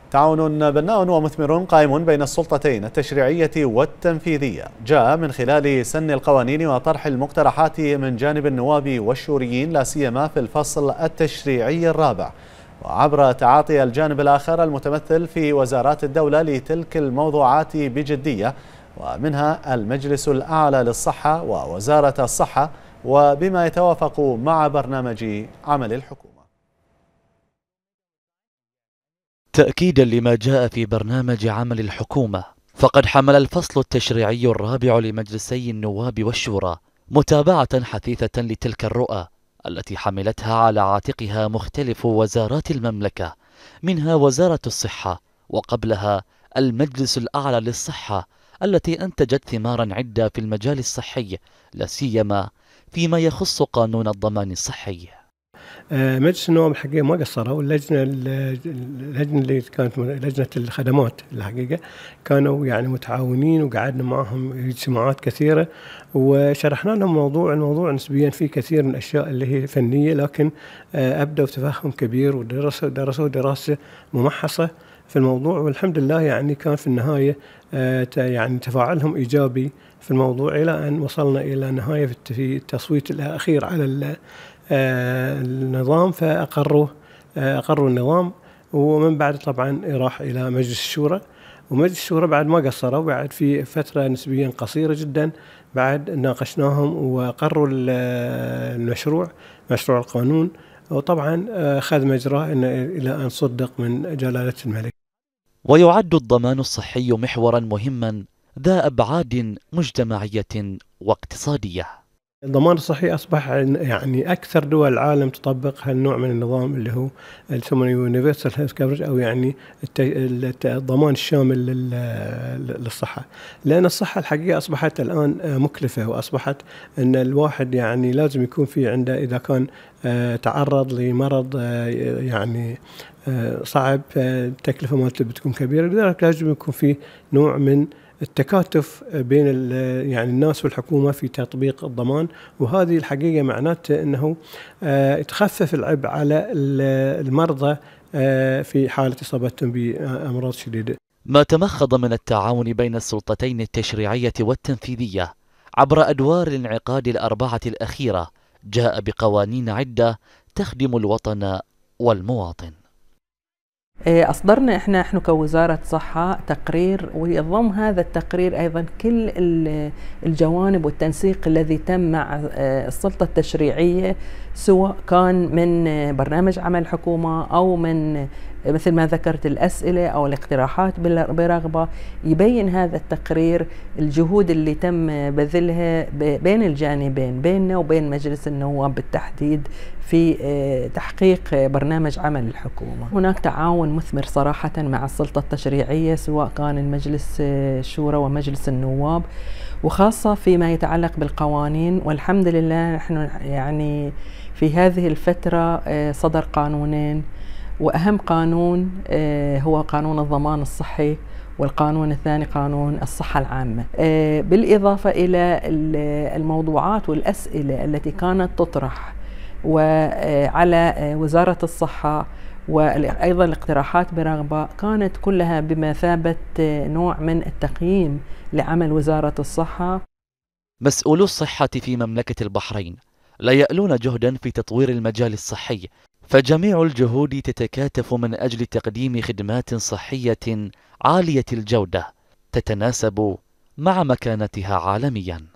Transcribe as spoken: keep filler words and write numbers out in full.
تعاون بناء ومثمر قائم بين السلطتين التشريعية والتنفيذية جاء من خلال سن القوانين وطرح المقترحات من جانب النواب والشوريين، لا سيما في الفصل التشريعي الرابع، وعبر تعاطي الجانب الآخر المتمثل في وزارات الدولة لتلك الموضوعات بجدية، ومنها المجلس الأعلى للصحة ووزارة الصحة، وبما يتوافق مع برنامج عمل الحكومة. تأكيدا لما جاء في برنامج عمل الحكومة، فقد حمل الفصل التشريعي الرابع لمجلسي النواب والشورى متابعة حثيثة لتلك الرؤى التي حملتها على عاتقها مختلف وزارات المملكة، منها وزارة الصحة وقبلها المجلس الأعلى للصحة، التي أنتجت ثمارا عدة في المجال الصحي، لا سيما فيما يخص قانون الضمان الصحي. مجلس النواب الحقيقة ما قصروا، اللجنة اللجنة اللي كانت لجنة الخدمات الحقيقة كانوا يعني متعاونين، وقعدنا معهم اجتماعات كثيرة وشرحنا لهم موضوع الموضوع نسبيا في كثير من الأشياء اللي هي فنية، لكن أبدوا تفهم كبير ودرسوا درسوا دراسة ممحصة في الموضوع، والحمد لله يعني كان في النهاية يعني تفاعلهم إيجابي في الموضوع، إلى أن وصلنا إلى نهاية في التصويت الأخير على النظام، فأقروا أقروا النظام، ومن بعد طبعا راح إلى مجلس الشورى، ومجلس الشورى بعد ما قصروا، بعد في فترة نسبيا قصيرة جدا بعد ناقشناهم وأقروا المشروع مشروع القانون، وطبعا أخذ مجراه إلى أن صدق من جلالة الملك. ويعد الضمان الصحي محورا مهما ذا أبعاد مجتمعية واقتصادية. الضمان الصحي أصبح يعني أكثر دول العالم تطبق هالنوع من النظام اللي هو يسمونه يونيفرسال هيلث كفرج، أو يعني الضمان الشامل للصحة، لأن الصحة الحقيقة أصبحت الآن مكلفة، وأصبحت أن الواحد يعني لازم يكون في عنده إذا كان تعرض لمرض يعني صعب التكلفة مالته بتكون كبيرة، لذلك لازم يكون في نوع من التكاتف بين يعني الناس والحكومة في تطبيق الضمان، وهذه الحقيقة معناته أنه تخفف العبء على المرضى في حالة إصابتهم بأمراض شديدة. ما تمخض من التعاون بين السلطتين التشريعية والتنفيذية عبر أدوار الانعقاد الأربعة الأخيرة جاء بقوانين عدة تخدم الوطن والمواطن. أصدرنا إحنا إحنا كوزارة صحة تقرير، ويضم هذا التقرير أيضا كل الجوانب والتنسيق الذي تم مع السلطة التشريعية، سواء كان من برنامج عمل الحكومة أو من مثل ما ذكرت الأسئلة أو الاقتراحات برغبة. يبين هذا التقرير الجهود اللي تم بذلها بين الجانبين، بيننا وبين مجلس النواب بالتحديد، في تحقيق برنامج عمل الحكومة. هناك تعاون مثمر صراحة مع السلطة التشريعية، سواء كان المجلس الشورى ومجلس النواب، وخاصة فيما يتعلق بالقوانين. والحمد لله نحن يعني في هذه الفترة صدر قانونين، وأهم قانون هو قانون الضمان الصحي، والقانون الثاني قانون الصحة العامة، بالإضافة إلى الموضوعات والأسئلة التي كانت تطرح وعلى وزارة الصحة، وأيضا الاقتراحات برغبة، كانت كلها بمثابة نوع من التقييم لعمل وزارة الصحة. مسؤولو الصحة في مملكة البحرين لا يألون جهدا في تطوير المجال الصحي، فجميع الجهود تتكاتف من أجل تقديم خدمات صحية عالية الجودة تتناسب مع مكانتها عالميا.